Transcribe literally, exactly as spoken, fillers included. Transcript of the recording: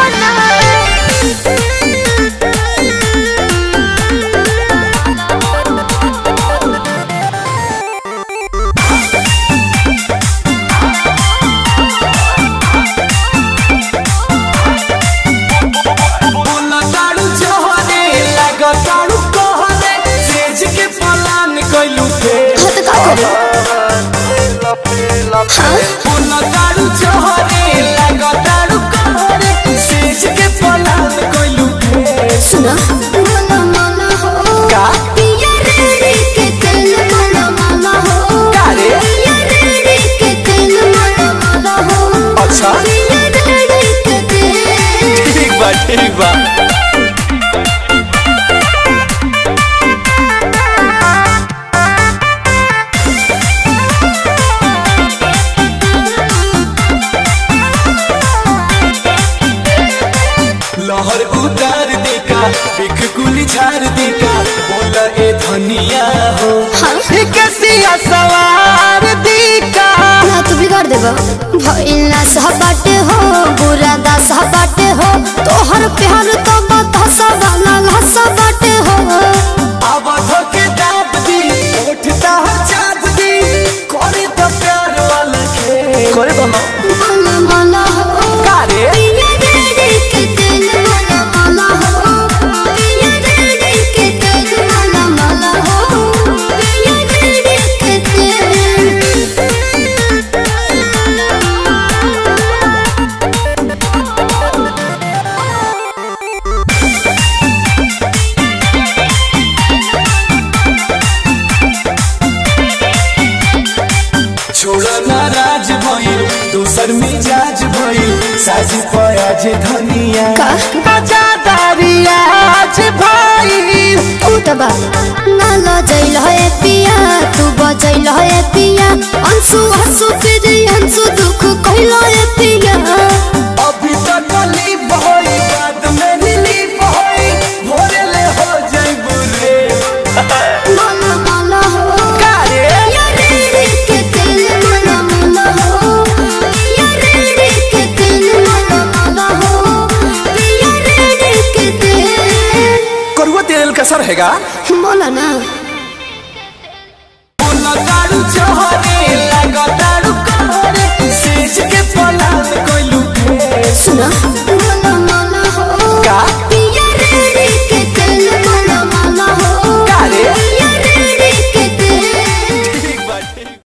सुना अच्छा ठीक बा ठीक बा लहर उतार देका बिख गुली झाड़ देका बोला ए धनिया हो कैसिया सवार देका ना तू बिगाड़ देबा भइला सहबाटे हो बुरा दा सहबाटे हो तोहर प्यार तो बतासा वाला लहसा बाटे हो अब धोके दाब दी उठता चाँद दी करे तो प्यार वाला खेल करे तो माला माला हो कारे छोड़ा नाराज भइल दूसर मिजाज भइल साजी पयाज धनिया बजादारिया आज भइल उठबा ना लजैल है पिया तू बजैल है पिया अंशु हंसु फिर अंशु दुख कहल है पिया अभी तक ली बहई बाद में ली बहई भोरे ले हो जाई बुरे माला माला हो कारे तेल कैसा रहेगा बोला ना बोला दारू चोहरे लगा दारू कहरे सेज के पलाद कोई लुके सुना